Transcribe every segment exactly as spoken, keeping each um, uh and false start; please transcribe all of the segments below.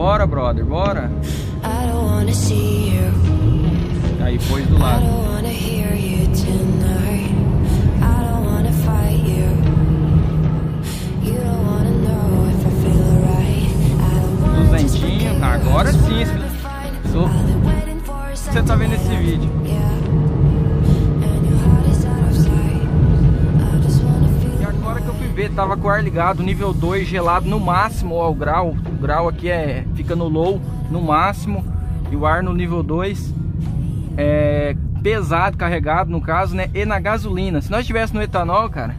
Bora, brother, bora. Aí, pôs do lado. Duzentinho, agora sim. Sou... Você tá vendo esse vídeo? E agora que eu fui ver, tava com o ar ligado, nível dois, gelado no máximo, ó, o grau. O grau aqui é, fica no low, no máximo. E o ar no nível dois é pesado, carregado no caso, né? E na gasolina. Se nós estivéssemos no etanol, cara...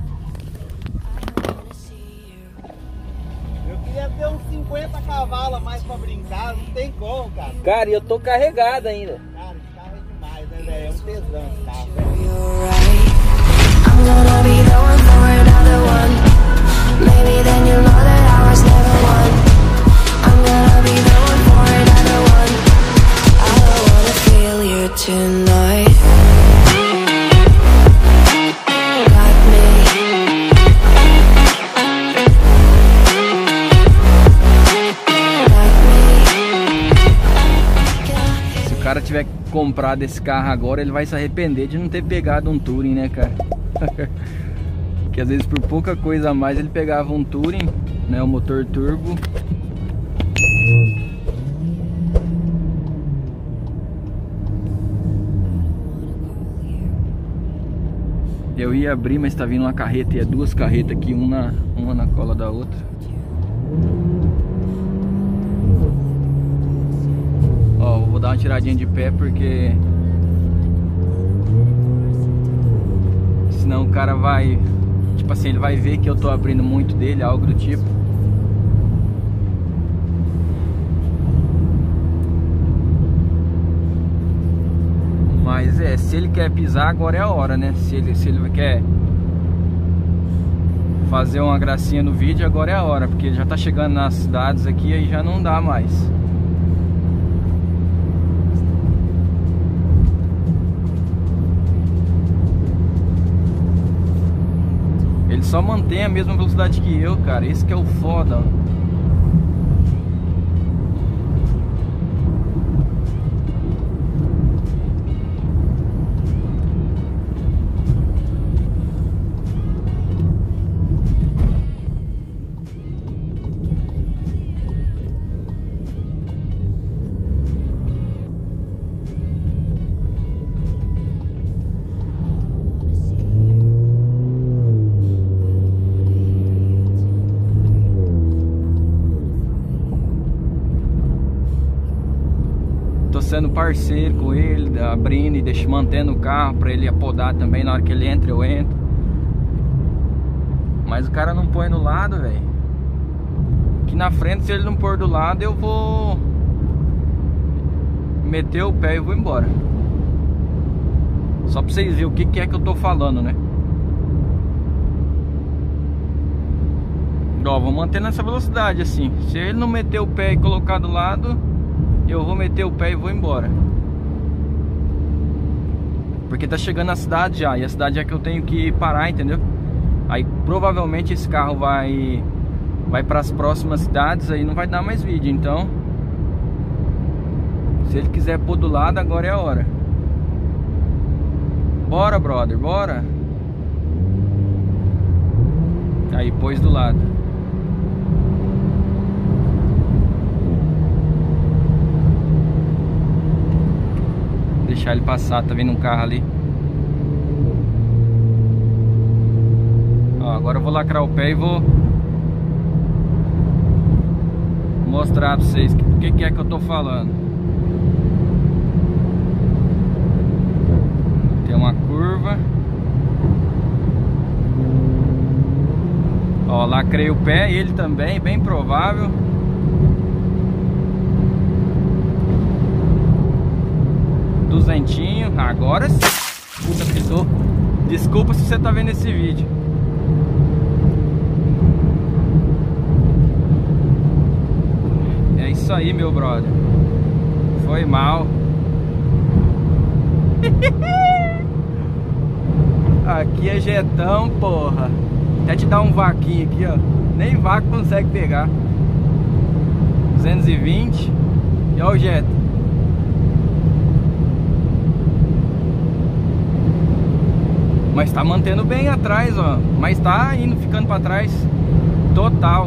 Eu queria ter uns cinquenta cavalos a mais pra brincar, não tem como, cara. Cara, e eu tô carregado ainda. Cara, esse carro é demais, né, velho? É um tesão esse carro, velho. Se o cara tiver comprado esse carro agora, ele vai se arrepender de não ter pegado um Touring, né, cara? Que às vezes por pouca coisa a mais ele pegava um Touring, né, o motor turbo. Eu ia abrir, mas tá vindo uma carreta, e é duas carretas aqui, uma, uma na cola da outra. Ó, vou dar uma tiradinha de pé porque senão o cara vai, tipo assim, ele vai ver que eu tô abrindo muito dele, algo do tipo. Mas é, se ele quer pisar, agora é a hora, né? Se ele, se ele quer fazer uma gracinha no vídeo, agora é a hora. Porque ele já tá chegando nas cidades aqui, aí já não dá mais. Ele só mantém a mesma velocidade que eu, cara. Esse que é o foda, ó. Sendo parceiro com ele, abrindo e deixando, mantendo o carro para ele apodar também na hora que ele entra, eu entro. Mas o cara não põe no lado, velho. Aqui na frente, se ele não pôr do lado, eu vou meter o pé e vou embora. Só pra vocês verem o que, que é que eu tô falando, né? Ó, vou manter nessa velocidade assim. Se ele não meter o pé e colocar do lado, eu vou meter o pé e vou embora. Porque tá chegando na cidade já, e a cidade é que eu tenho que parar, entendeu? Aí provavelmente esse carro vai Vai para as próximas cidades, aí não vai dar mais vídeo. Então, se ele quiser pôr do lado, agora é a hora. Bora, brother, bora. Aí, pôs do lado. Deixar ele passar, tá vendo um carro ali. Ó, agora eu vou lacrar o pé e vou mostrar pra vocês o que, que é que eu tô falando. Tem uma curva. Ó, lacrei o pé, ele também, bem provável. Duzentinho, agora sim. Puta que tô. Desculpa se você tá vendo esse vídeo. É isso aí, meu brother. Foi mal. Aqui é jetão, porra. Até te dar um vaquinho aqui, ó. Nem vaca consegue pegar. duzentos e vinte. E olha o Jetta. Mas tá mantendo bem atrás, ó. Mas tá indo, ficando pra trás total.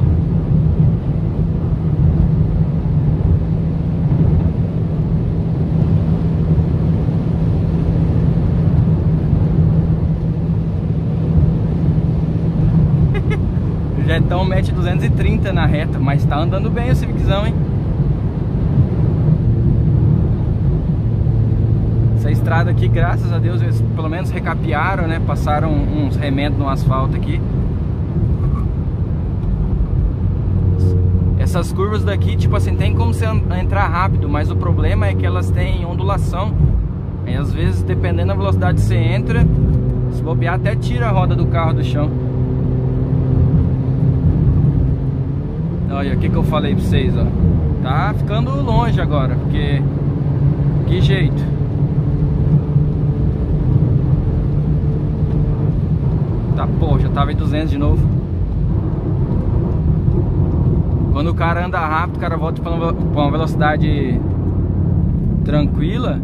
O Jetão mete duzentos e trinta na reta, mas tá andando bem o Civiczão, hein? Essa estrada aqui, graças a Deus, eles pelo menos recapearam, né? Passaram uns remendos no asfalto aqui. Essas curvas daqui, tipo assim, tem como você entrar rápido, mas o problema é que elas têm ondulação. E às vezes, dependendo da velocidade que você entra, se bobear, até tira a roda do carro do chão. Olha, o que que eu falei pra vocês, ó. Tá ficando longe agora, porque... Que jeito. Tá, pô, já tava em duzentos de novo. Quando o cara anda rápido, o cara volta pra uma velocidade tranquila.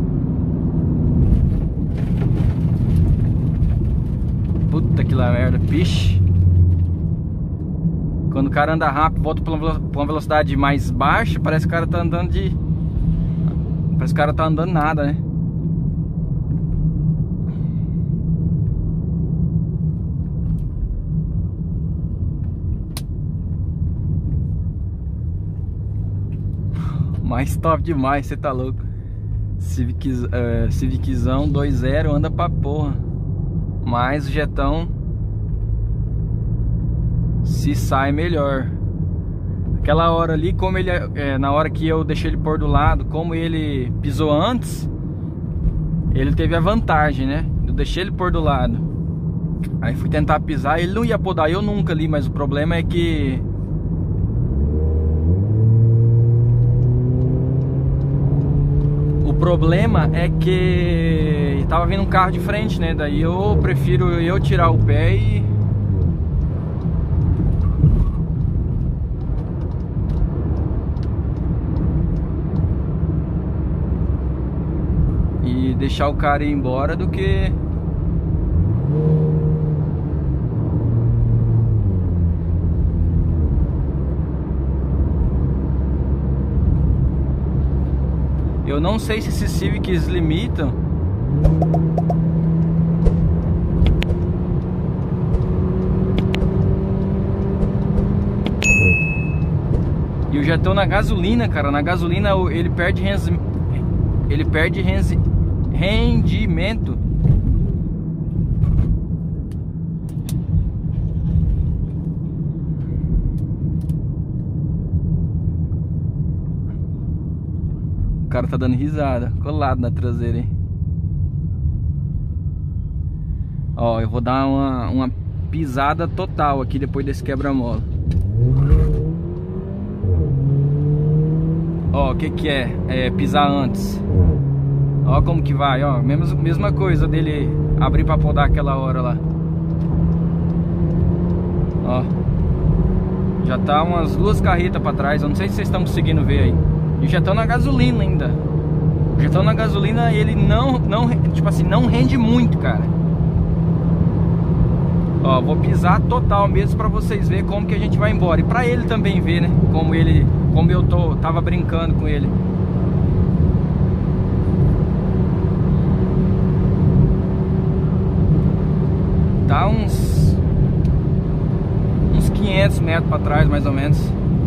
Puta que lá merda, piche. Quando o cara anda rápido, volta pra uma velocidade mais baixa, parece que o cara tá andando de... Parece que o cara tá andando nada, né? Mais top demais, você tá louco. Civic, uh, Civiczão dois zero anda pra porra. Mas o Jetão se sai melhor. Aquela hora ali, como ele é, na hora que eu deixei ele pôr do lado, como ele pisou antes, ele teve a vantagem, né? Eu deixei ele pôr do lado, aí fui tentar pisar, ele não ia podar eu nunca ali, mas o problema é que o problema é que tava vindo um carro de frente, né? Daí eu prefiro eu tirar o pé e e deixar o cara ir embora do que eu não sei se esses Civics limitam. E o Jetão na gasolina, cara, na gasolina ele perde ele perde rendimento. O cara tá dando risada, colado na traseira, hein? Ó, eu vou dar uma, uma pisada total aqui depois desse quebra-mola. Ó, o que que é? É pisar antes. Ó como que vai, ó, mesma, mesma coisa dele abrir pra podar aquela hora lá. Ó, já tá umas duas carretas pra trás, eu não sei se vocês estão conseguindo ver aí. E já estão na gasolina ainda. Já estão na gasolina e ele não, não, tipo assim, não rende muito, cara. Ó, vou pisar total mesmo pra vocês verem como que a gente vai embora. E pra ele também ver, né, como ele, como eu tô, tava brincando com ele. Tá uns uns quinhentos metros para trás, mais ou menos.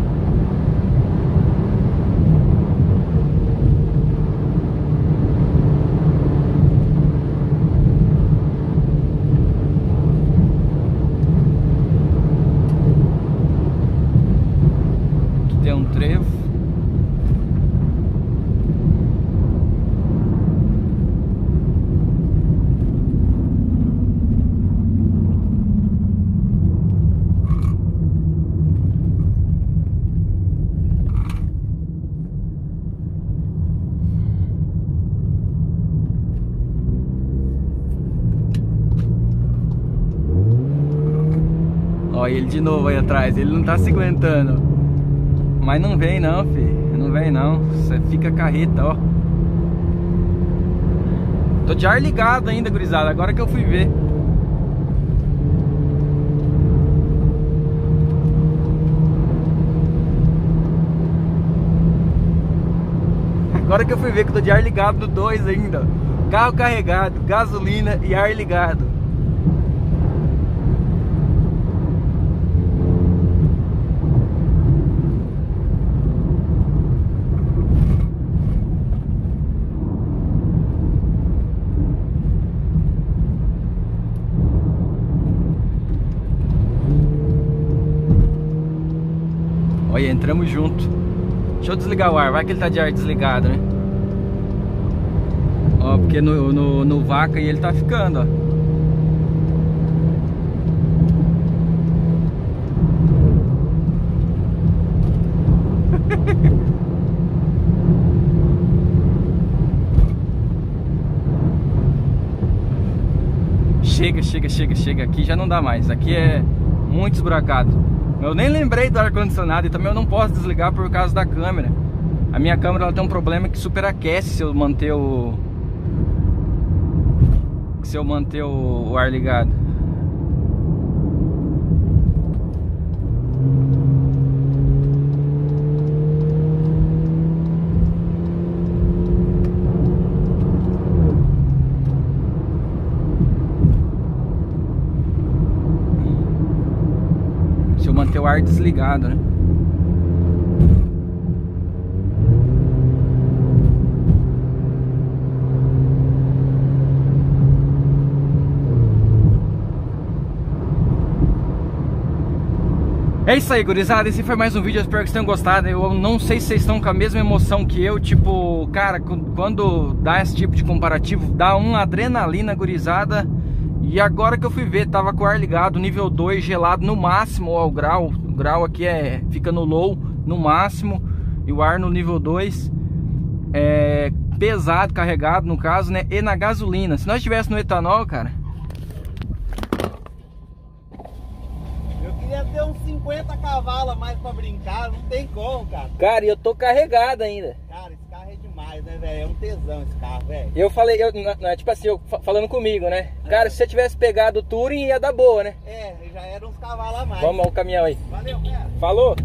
Aqui tem um trevo. Olha ele de novo aí atrás, ele não tá se aguentando. Mas não vem não, filho. Não vem não. Você fica carreta, ó. Tô de ar ligado ainda, gurizada. Agora que eu fui ver. Agora que eu fui ver que eu tô de ar ligado no dois ainda. Carro carregado, gasolina e ar ligado. Olha, entramos junto. Deixa eu desligar o ar, vai que ele tá de ar desligado, né? Ó, porque no, no, no vaca aí ele tá ficando, ó. Chega, chega, chega, chega. Aqui já não dá mais. Aqui é muito esburacado. Eu nem lembrei do ar-condicionado e também eu não posso desligar por causa da câmera. A minha câmera ela tem um problema que superaquece se eu manter o... Se eu manter o, o ar ligado. Se eu manter o ar desligado, né? É isso aí, gurizada, esse foi mais um vídeo, eu espero que vocês tenham gostado. Eu não sei se vocês estão com a mesma emoção que eu. Tipo, cara, quando dá esse tipo de comparativo, dá uma adrenalina, gurizada. E agora que eu fui ver, tava com o ar ligado, nível dois, gelado no máximo, ó, o grau. O grau aqui é, fica no low, no máximo. E o ar no nível dois é pesado, carregado no caso, né? E na gasolina. Se nós estivéssemos no etanol, cara... Queria ter uns cinquenta cavalos a mais pra brincar, não tem como, cara. Cara, e eu tô carregado ainda. Cara, esse carro é demais, né, velho? É um tesão esse carro, velho. Eu falei, eu, não, tipo assim, eu falando comigo, né? Cara, se você tivesse pegado o Touring, ia dar boa, né? É, já eram uns cavalos a mais. Vamos ao caminhão aí. Valeu, cara. Falou!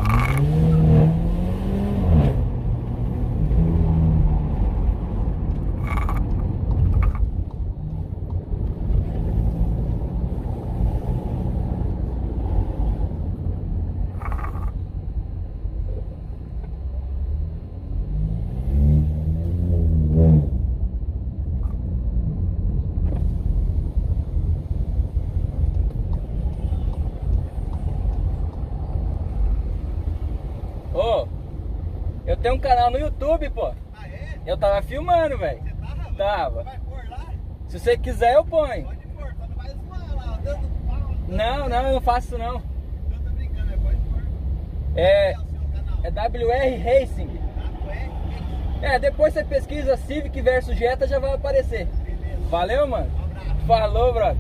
Ô, eu tenho um canal no YouTube, pô. Ah, é? Eu tava filmando, velho. Você tava? Tava. Vai pôr lá? Se você quiser, eu ponho. Pode pôr, só não vai zoar lá, dando pau. Não, não, eu não faço isso não. Eu tô brincando, é pode pôr. É, Qual é o seu canal? é W R Racing. W R Racing. É, depois você pesquisa Civic versus Jetta, já vai aparecer. Beleza. Valeu, mano? Um abraço. Falou, brother.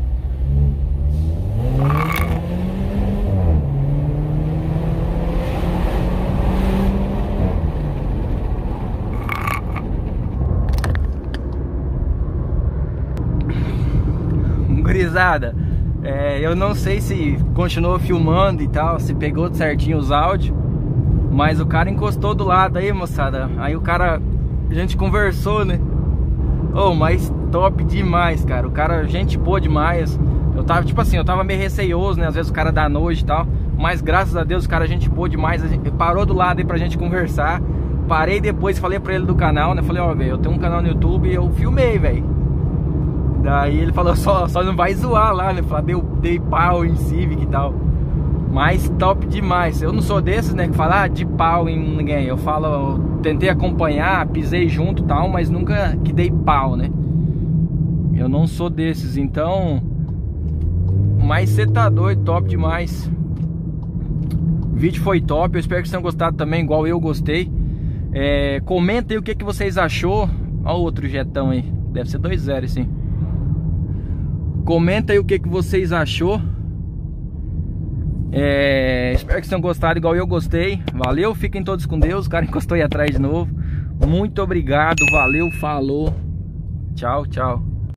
Gurizada, é, eu não sei se continuou filmando e tal, se pegou certinho os áudios, mas o cara encostou do lado aí, moçada. Aí o cara, a gente conversou, né? Oh, mas top demais, cara. O cara, gente boa demais. Eu tava, tipo assim, eu tava meio receioso, né? Às vezes o cara dá noite e tal, mas graças a Deus o cara, gente boa demais. A gente parou do lado aí pra gente conversar. Parei depois, falei pra ele do canal, né? Falei, ó, velho, eu tenho um canal no YouTube e eu filmei, velho. Daí ele falou, só, só não vai zoar lá, né? Falei, deu, dei pau em Civic e tal. Mas top demais. Eu não sou desses, né, que fala ah, de pau em ninguém. Eu falo, eu tentei acompanhar, pisei junto e tal, mas nunca que dei pau, né? Eu não sou desses, então... Mas você tá doido, top demais. O vídeo foi top, eu espero que vocês tenham gostado também, igual eu gostei. É, comenta aí o que, que vocês achou. Olha o outro jetão aí, deve ser dois zero sim. Comenta aí o que, que vocês achou. É, espero que vocês tenham gostado igual eu gostei. Valeu, fiquem todos com Deus. O cara encostou aí atrás de novo. Muito obrigado, valeu, falou. Tchau, tchau.